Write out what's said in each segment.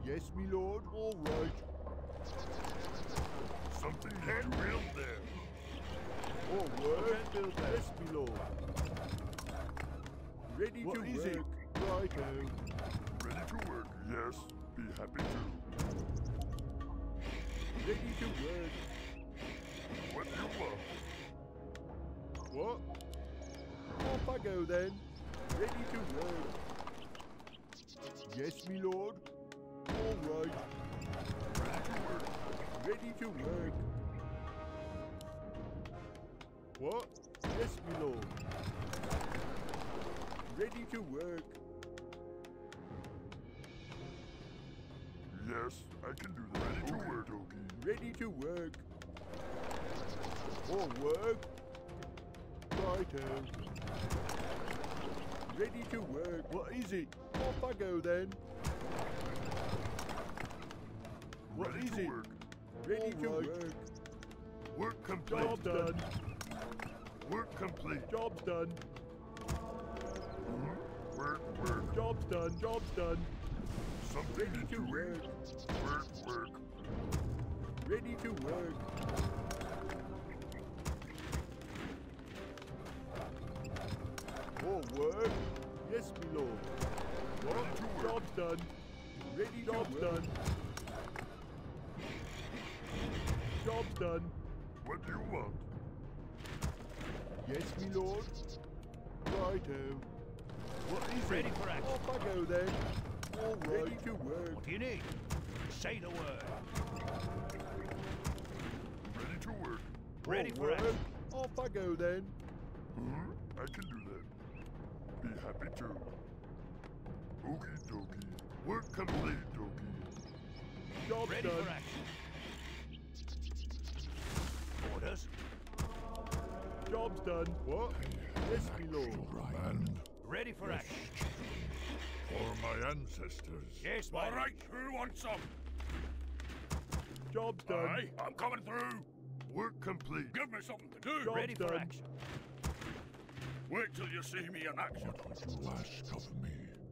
Yes, me lord. All right. Something can build there. All right. Yes, me lord. Ready to work. It? Righto. Ready to work. Yes, be happy to. Ready to work. What do you want? What? Off I go then. Ready to work. Yes, me lord. All right. Ready to work. Ready to work. What? Yes, me lord. Ready to work. Yes, I can do that. Ready to work, Toki. Ready to work. All work. Righto. Ready to work. What is it? Off I go then. What Ready is to it? work. Ready to All right. work. Work complete. Job's done. Work complete. Job's done. Work, work. Job's done. Job's done. Something Ready to doing. work. Work, work. Ready to work. All work. Yes, me lord. What? Ready to work. Job's done. Ready. Job's done. Job's done. What do you want? Yes, me lord. Righto. What is Ready it? for action. Off I go then. All right. Ready to work. What do you need? Say the word. Ready to work. Ready All for work. action. Off I go then. I can do that. Be happy to. Okie dokie. Work complete, dokie. Job's Ready done. for action. Orders. Job's done. What? Yes, me lord. Man, Ready for action. for my ancestors. Yes, my All right, who wants some? Job's done. Aye, I'm coming through. Work complete. Give me something to do. Job Ready for done. action. Wait till you see me in action. What would you ask of me?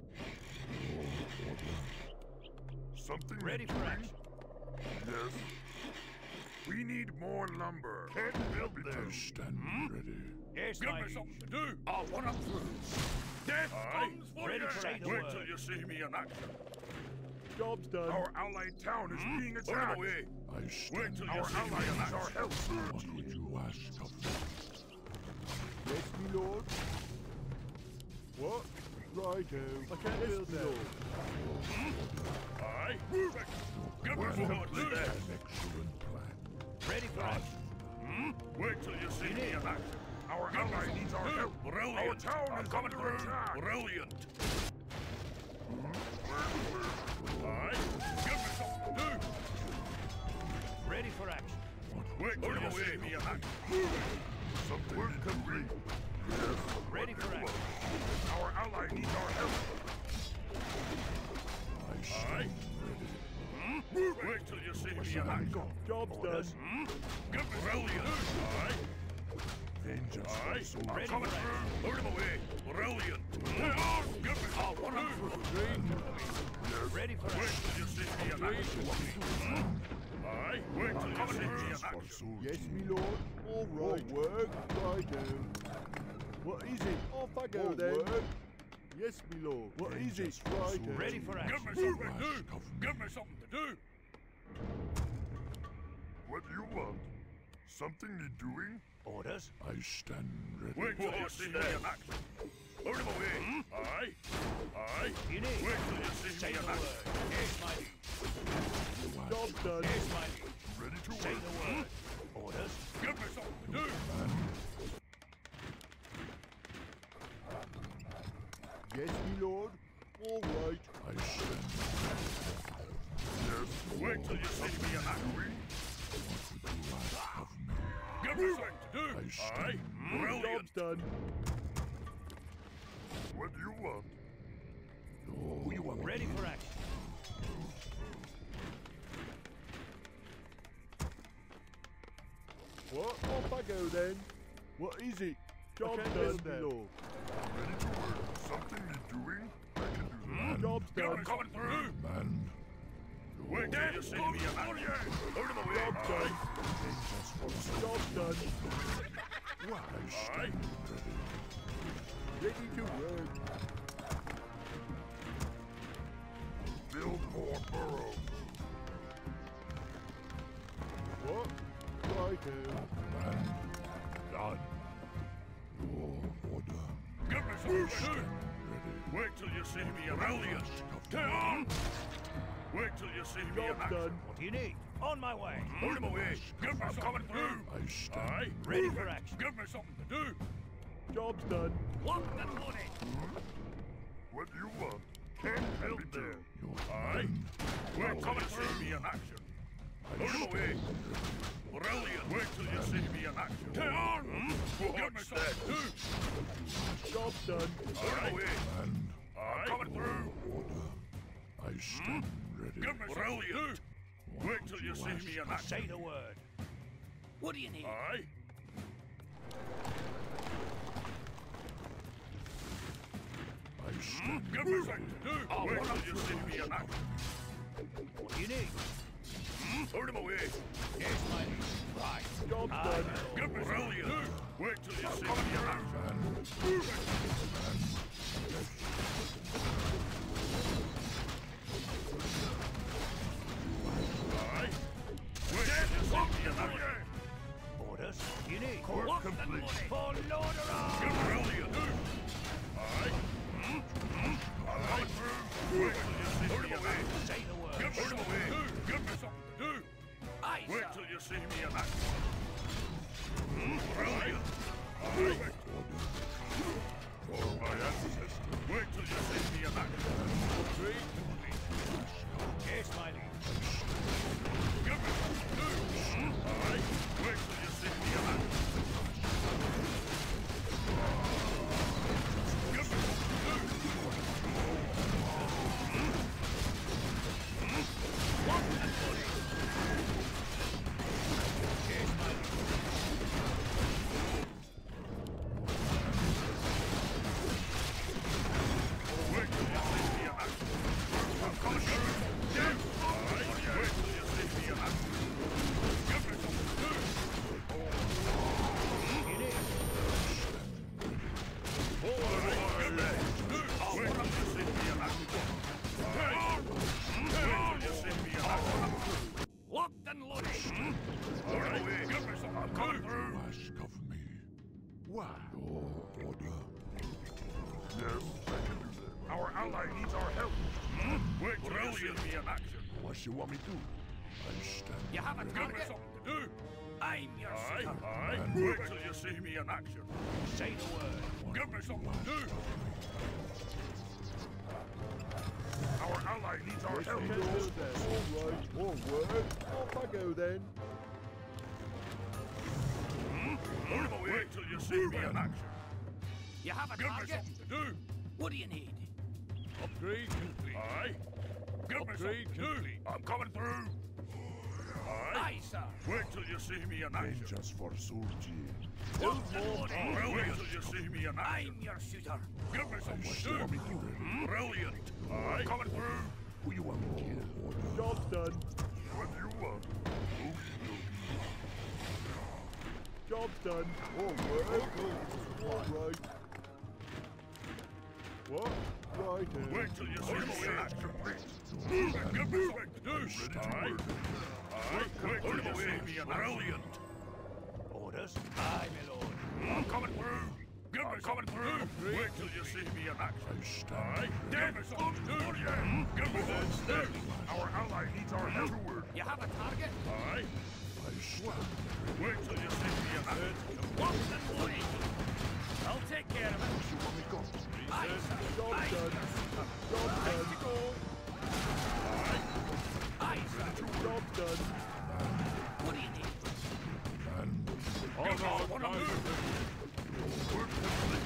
Something Ready for doing? action. Yes. We need more lumber. Can't build there. I stand ready. Yes, Give my me liege. something to do. I'll run up through. Death comes for Ready you. for action. Wait till you see me in action. Job's done. Our allied town is being Put attacked. away. I Wait stand till ready. you see me in action. Our help. What would you ask of me? Yes, me lord. What? Righto. I can't build that. Aye, move it. Give me Work something to complete. do. An excellent plan. Ready for action. Wait till you see me in action. Our ally needs our help. Brilliant. Our town is coming through. Brilliant. Aye, give me something to do. Ready for action. Wait till you see me in action. Something work complete. Yes. Ready for action. Our ally needs our help. I stand ready. Wait till you see me in I action. go. Job's done. Give me brilliant. Aye, Vengeance aye. for I'm soldiers. coming through. Put him away. Brilliant. Give me. I'll run him through. Ready for Wait action. till you see me in action. Aye, wait till you see me in Vengeance for action. soldiers. Yes, me lord. All right. All work. Righto. What is it? Off I go then. Work. Yes, me lord. What is it? Righto. Ready for Give action. me something to do. Give me something to do. What do you want? Something need doing? Orders. I stand ready. Wait till you see me in action. Put him away. Aye, aye. You need. Wait till you see Say me the in word. action. Yes, my liege. Job's done. Yes, my liege. Ready to Say work. the word. Orders. Give me something to do. Yes, me lord. All right. I stand Yes. Wait till you see me in action. What would you ask of me? Give me something to do. I stand Aye, brilliant. Job's done. What do you want? Who you want? Ready for action. What? Off I go then. What is it? Job's done, me lord. Ready to work. Something need doing? I can do that. Job's Give done. me coming through. Man, Wait till you see me in action. Out of the way. Job done. Job done. Aye. Ready to work. Build more burrows. What? Righto. Done. Your order. Give me something to do. Wait till you see me around you. Stay on. Wait till you see me in Job action. done. What do you need? On my way. Out of the way. Give me something to do. I stand. Aye. Ready for action. Give me something to do. Job's done. Locked and loaded. What do you want? Can't help there. Aye. Wait till you see me in action. Out of the way. Brilliant. Wait till you see me in action. Stay on. Give me something to do. Job's done. Out of the way. I'm coming through. Order. I stand ready. Give me brilliant. Wait till you see me in action. Say the word. What do you need? Aye. I stand Give me something to do. Wait till you see me in action. What do you need? Out of the way. Yes, my liege. Right. Job's Aye, done. my Give lord. me brilliant. Wait till you see me in action. Aye. Wait till you see me in action. Orders. What do you need? Work and complete. loaded. For Lorderer. Give me brilliant. Aye. Aye. Wait till you see me in action. Say the word. Give me something to do. Give me something to do. Aye, Wait sir. till you see me in action. Brilliant. Aye. For my ancestors. Wait till you see me in action. Three. Yes, my liege. Give me something to do. Aye. Wait till you see me in action. Give me something to do. Locked and loaded. Yes, my liege. Wait till you see me in action. I'm coming through. Yeah. Aye. Wait till you see me in action. Give me something to do. What do you need? Give me. Wait till you see me in action. Wait till you see me in action. Locked and loaded. Out of the way. Give me something. I'm coming through. Ask of me. Wow. Your order. Yes, I can do that. Our ally needs our help. Wait till you see me in action. What you want me to do? I stand. You have a Give me target? something to do. I'm your Aye, suitor. aye. Wait till you see me in action. Say the word. Give me something to do. Our ally needs our help. Can do that. All right. More work. Off I go then. Out of the way. Wait till you see me in action. You have a Give me target? something to do. What do you need? Upgrade complete. Aye. Give me something Upgrade to do. complete. I'm coming through. Aye. Aye, sir. Wait till you see me in action. Vengeance for Surgi. Locked and loaded. Wait till you see me in action. I'm your suitor. Give me something What to you want me do. to do? Brilliant. Aye. Coming through. Who you want me to kill? Order. Job's done. What do you want? Job's done. More work. All right. What? Right. Wait till you see me in action. Give me something to do. Aye. Aye. Wait till you see me in action. Brilliant. Orders? Aye, my lord. I'm coming through. Give me coming through. Wait till you see me in action. I stand Aye. ready. Give me something to do. Give me something to do. Our ally needs our help. You have a target? Aye. I stand Wait till you see me in action. Locked and loaded. I'll take care of it. You want me go? Aye, sir. Job's Aye, done. your suitor. Job's done. Aye, sir. Job's done. What do you need? And Give me what I'm doing. Work complete.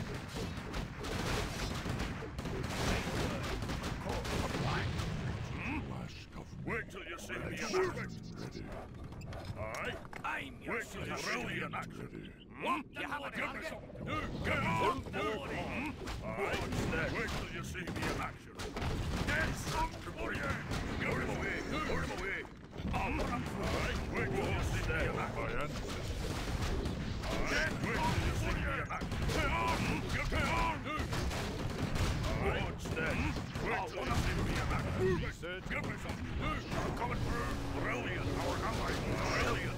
Say the word. Call comply. ask of me. Wait till you see me I in stand action. ready. Aye. I'm your Wait till you suitor. see me in action. Ready. What? You have a target? Get on! Loading. What's that? Wait till you see me in action. That's something for you. Get him away. Get him away. I'll put him right. Wait till you see me in action. Wait till you see me in action. Get on! Get on! What's that? Wait till you see me in action. Give me some. I'm coming through. Brilliant. Our allies. Brilliant.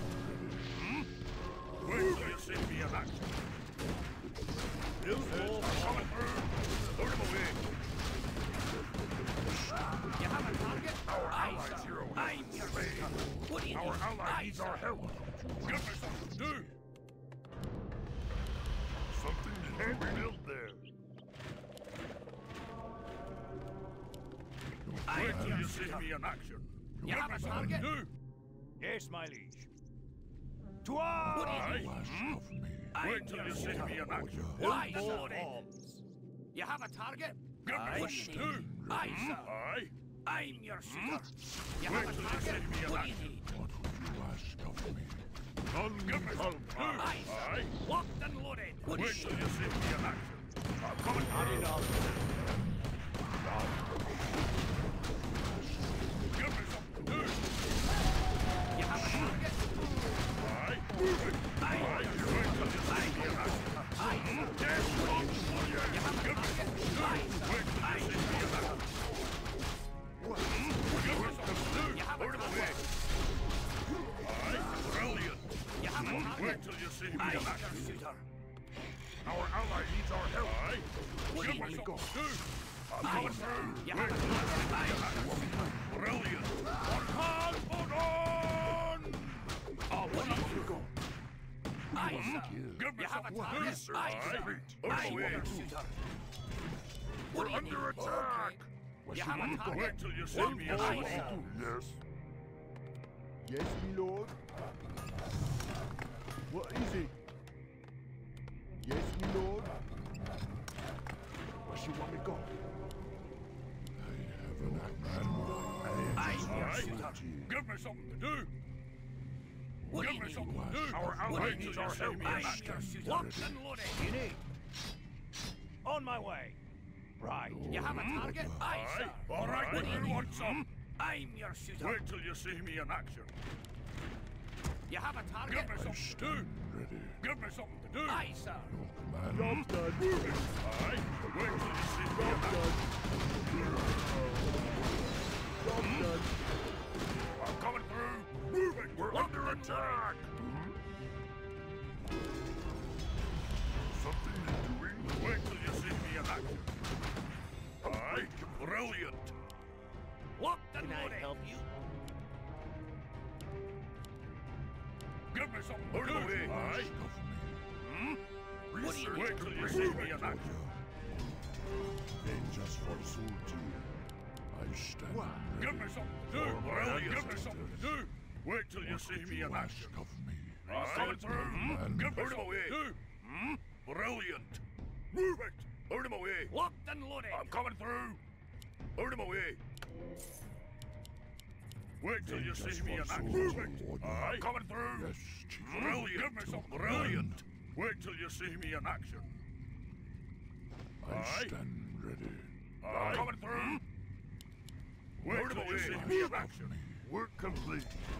Wait till you see me in action. I'm coming through. Put him away. You have a target? Our Aye, allies sir. here. I'm your shooter. What do you Our need? ally Aye, needs sir. our help. Give me something to do. Something to build there. Wait till you see me in action. You have a target? Do. Yes, my liege. To What do arms! you need? Wait till you see me in action. Aye, Full sir. arms. You have a target? Give me What do you some need? do. Aye, sir. Aye. I'm your shooter. You Wait have a till you target? see me in What do you action. need? Give me some do. Aye, sir. Aye. Locked and loaded. What do Wait you till need? you see me in action. I'm coming through. Give me something to do. You have a target? Aye. Move it. Aye. Aye. Wait till you see me in action. Aye, sir. Yes, wrong for you. You have a Give me target? some do. Aye, sir. Wait till Aye, you see me in action. Give me some do. You have a Put him target? away. Aye. Brilliant. You have a Wait target? till you see me I'm in your action. shooter. Our ally needs our help. Aye. What do Give you me need? some do. I'm Aye, coming sir. through. You have a target? Aye, sir. Brilliant. Hard on! Oh, what do you need? Aye, sir. Give me You have a some target? do, sir. Aye, Aye. sir. Put I'm him away. your shooter. We're What do you need? under attack. You have a target? Wait till you see me in Aye, action. sir. Yes. Yes, me lord. What is it? Yes, me lord. Where you want me go? I'm your Aye. shooter. Give me something to do. What do Give you me need? something to do. Our What ally do you needs need? our help. I'm your shooter. Locked and loaded. You need. On my way. Right. You have a target? Aye, Aye. sir. All right. What do you You need? want some? I'm your shooter. Wait till you see me in action. You have a target? Give me something to do. Give me something to do. Aye, sir. Job's done. Aye. Wait till you see me in Job's action. done. Job's done. I'm coming through. Move it. We're under attack. Something you're doing? Wait till you see me in action. Aye. Brilliant. Locked and Can I loaded. help you? Give me some. Put him away. Aye. What do you need? Wait till you see me in action. Just for Sultan. I stand Give me something to do. Brilliant. Give me something to do. Wait till you see me in action. of me. I'm coming through. Give me something to do. Brilliant. Move it. Put him away. Locked and loaded. I'm coming through. Put him away. Wait till you see me in action. Move it. I'm coming through. Yes, Chief. Brilliant. Give me something. Brilliant. Wait till you see me in action. I Aye. stand ready. I'm coming through. Wait till you see me in action. Work complete.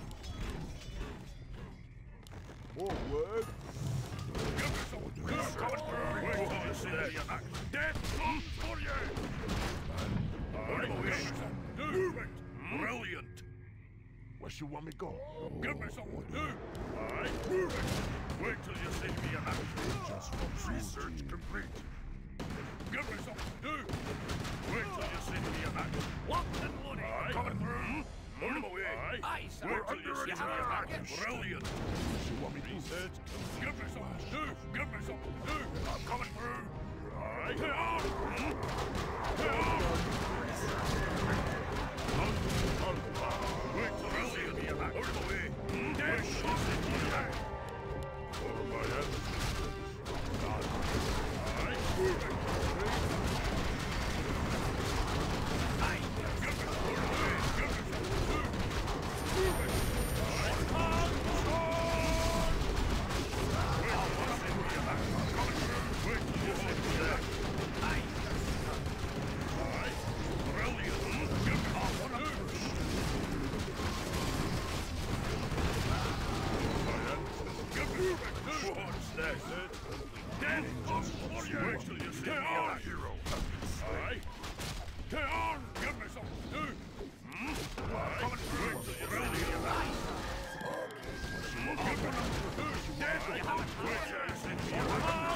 More work. Give me something. I'm coming through. Wait till you see me in action. Death comes for you. Put him away. Move it. Brilliant. Where you want me go? Give me something to do. Aye. Move it. Wait till you see me in action. Research complete. Give me something to do. Wait till you see me in action. Locked and loaded. Aye. Coming through. Put him away. Aye, sir. Wait till you You see have a me in target? action. Brilliant. You want me to Research. Give me something to do. Give me something to do. I'm coming through. Aye. Get on. Get on. Wait till you see me in action. Put him away. Dead shot. for my answer? Aye. Move it. Aye, your Give me something to do. Give me something to do. Move it. Aye. Wait till you see What's that? Death comes for you! Wait till you see me a hero! Aye? Get on! Give me something to do! Aye? Wait till you see me a Death! Wait till you see me a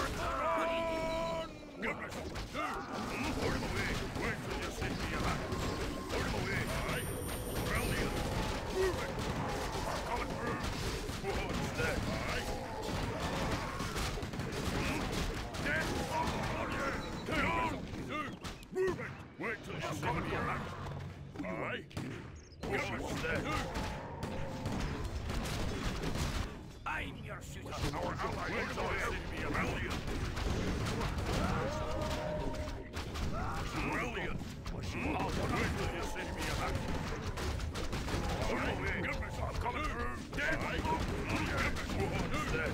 Give me something to do! Put him away! Wait till you see me a Put him away! Aye? Brilliant! Move it! Coming through! What's that? Aye? Death! Oh, yeah! Get on! Move it! Wait till you see me a Aye? What's that? I'm your shooter. Our ally is on me a Brilliant! Brilliant! Wait till you see me a Give me some! Coming through! Death! What's that?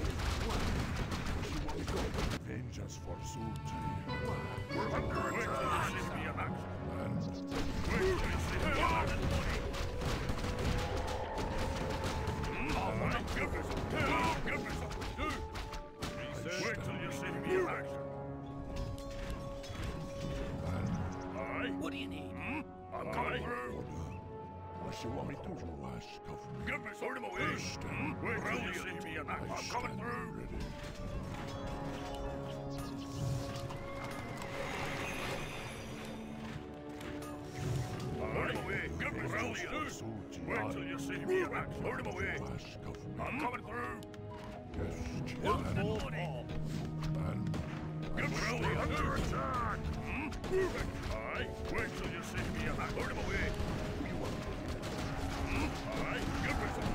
Vengeance for Sultan. We're under attack! Wait till you see me a Wait till you see me a Give me some! Give me some! Wait till you see me in action! Aye? What do you need? I'm coming through! What you want me to do? Ask of me. Give me some away! Wait till you see me in action! I'm coming through! Ready. Hurry away! Give me brilliant! Wait till you see me in action! Hurry away! Ask of me. I'm coming through! Yes, What's the and money? Give me brilliant! Under attack! Move it! Aye? Wait till you see me in action! Hurry away! Aye? Give me some